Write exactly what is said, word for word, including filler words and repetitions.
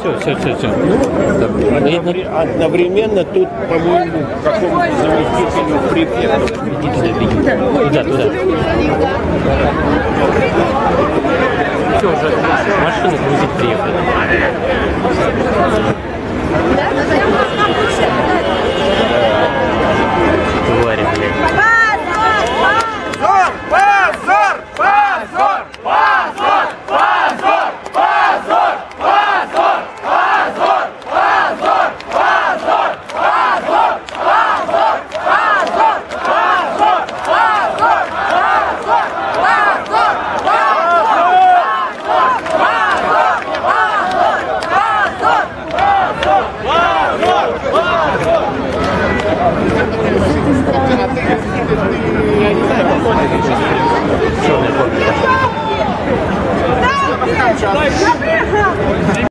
все, все, все, все. Одновре- Одновременно тут, по-моему, какому-то заместителю префекта. Иди туда, беги. Туда, туда. Все, уже машину грузить приехали. Твари, блядь. Черная копия.